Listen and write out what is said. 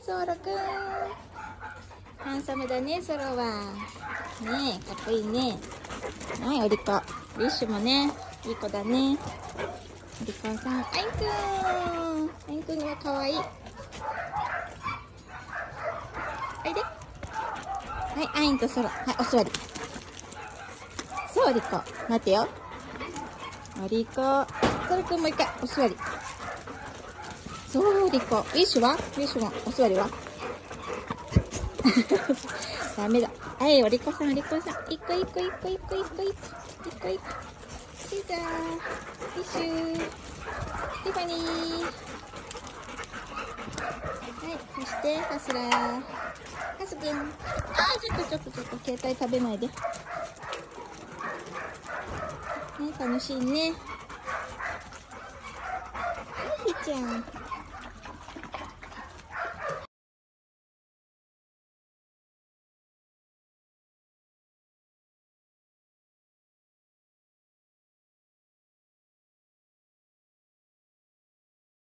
ソーラくん。ハンサムだね、ソロは。ねえ、かっこいいね。はい、お利口。ウィッシュもね、いい子だね。お利口さん、アインくん。アインくんはかわいい。おいで。はい、アインとソロ。はい、お座り。そう、お利口。待ってよ。お利口。ソロくんもう一回、お座り。そう、お利口。ウィッシュはウィッシュもお座りはダメだ。はい、お利口さん、お利口さん。一個一個一個一個一個一個。一個一個。シーザー。ウィッシュ。ティファニー。はい、そして、ハスラー。ハスくん。あー、ちょっと、携帯食べないで。ね、楽しいね。はい、ひーちゃん。